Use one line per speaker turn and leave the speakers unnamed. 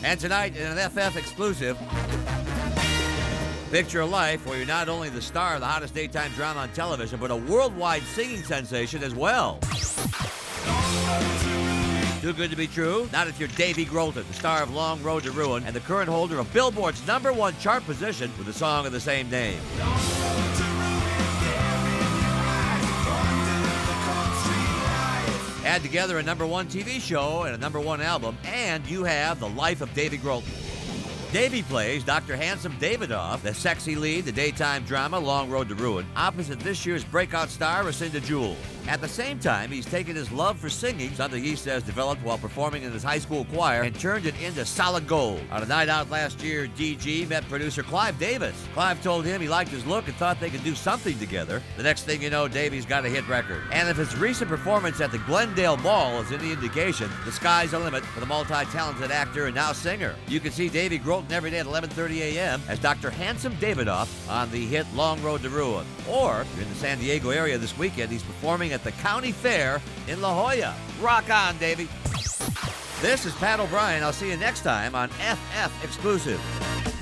And tonight, in an FF exclusive, picture a life where you're not only the star of the hottest daytime drama on television, but a worldwide singing sensation as well. Too good to be true? Not if you're Davy Grohlton, the star of Long Road to Ruin and the current holder of Billboard's #1 chart position with a song of the same name. Add together a #1 TV show and a #1 album, and you have the life of Davy Grohlton. Davy plays Dr. Handsome Davidoff, the sexy lead, the daytime drama Long Road to Ruin, opposite this year's breakout star Lucinda Jewell. At the same time, he's taken his love for singing, something he says developed while performing in his high school choir, and turned it into solid gold. On a night out last year, DG met producer Clive Davis. Clive told him he liked his look and thought they could do something together. The next thing you know, Davy's got a hit record. And if his recent performance at the Glendale Mall is any indication, the sky's the limit for the multi-talented actor and now singer. You can see Davy Grohlton every day at 11:30 a.m. as Dr. Handsome Davidoff on the hit Long Road to Ruin. Or, if you're in the San Diego area this weekend, he's performing at the County Fair in La Jolla. Rock on, Davy. This is Pat O'Brien. I'll see you next time on FF Exclusive.